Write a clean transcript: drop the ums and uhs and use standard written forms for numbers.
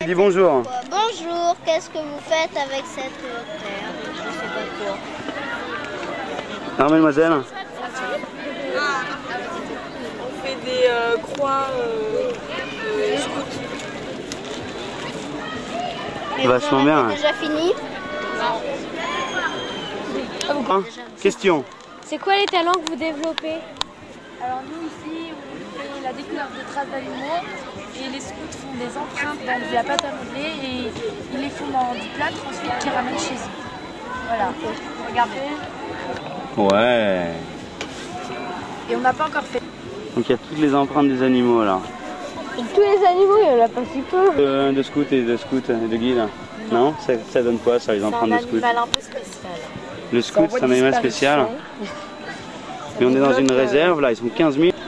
Dis bonjour. Bonjour, qu'est-ce que vous faites avec cette terre? Je sais pas quoi. Alors mademoiselle, On fait des croix scouts. vachement bien. Vous avez déjà fini? Hein, question. C'est quoi les talents que vous développez? Alors nous ici, on fait la découverte de traces d'animaux et les scouts font des empreintes dans de la pâte à modeler et ils les font dans du plâtre ensuite qu'ils ramènent chez eux. Voilà, regardez. Ouais. Et on n'a pas encore fait. Donc il y a toutes les empreintes des animaux là. Tous les animaux, il y en a pas si peu. De scouts et de guides. Non, ça donne quoi ça, les empreintes de scouts? C'est un animal un peu spécial. Le scout, c'est un animal spécial. Mais on est dans une réserve là, ils sont 15 000.